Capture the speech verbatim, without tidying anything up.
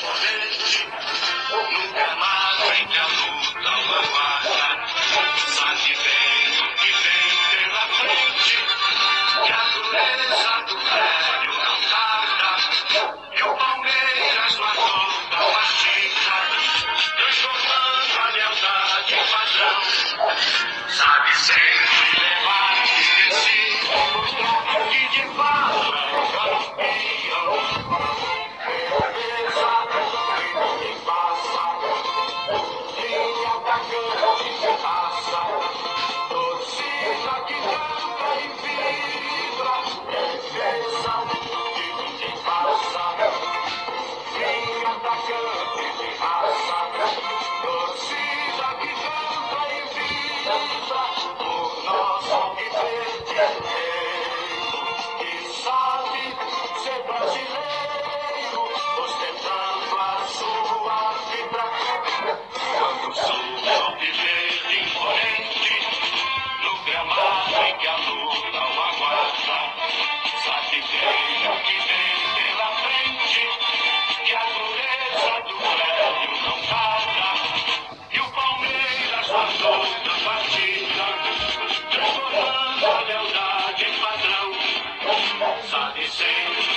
imponente, no gramado em que a luta o aguarda. Sabe bem o que vem pela frente, que a dureza do velho não tarda. E o Palmeiras matou a partida, transformando a lealdade em padrão. Sabe sempre levar esquecido, mostrando que de fato é o campeão. Beleza, ninguém passa, nem atacante de raça. Torcida que canta e vibra, beleza, que ninguém passa, nem atacante de raça. Torcida que canta e vibra, o nosso guerreiro que sabe ser brasileiro, ostentando a sua fibra. Quando soube o viver imponente, no gramado em que a luta o aguarda, sabe bem o que vem pela frente, que a dureza do velho não tarda. E o Palmeiras matou na partida, transformando a lealdade em padrão. Sabe sempre